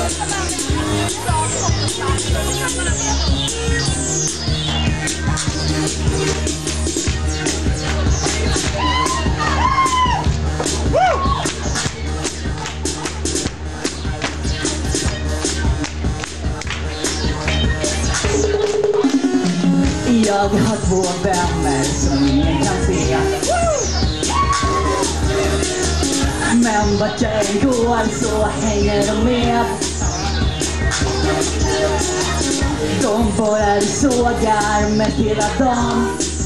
Jag har två vänner som ingen kan se. Men vart jag än går så hänger de med. De bara sågar med hela dagen.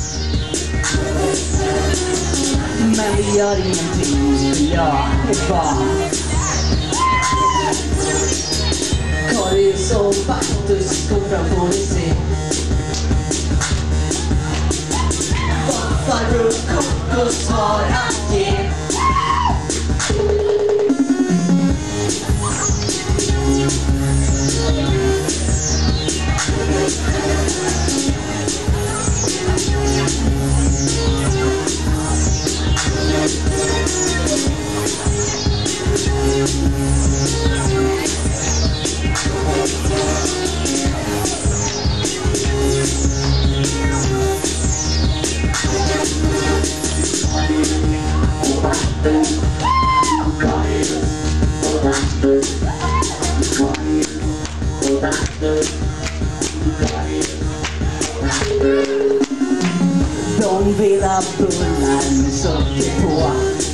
Men det gör ingenting, för jag är barn. Karius och Baktus goda får vi se. Farbror Cocos har att ge. De vill ha bullar med socker på.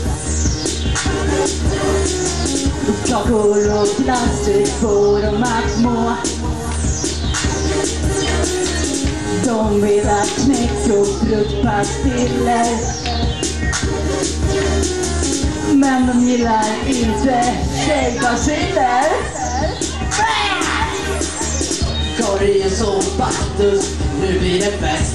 Kakor och plaster får de att må. De vill ha knäck och fruktpastiller. Men de gillar inte tjejbaciller. Karius och Baktus, nu blir det fest.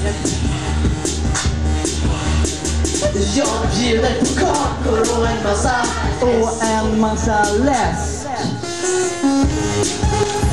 Jag bjuder på kakor och en massa läsk.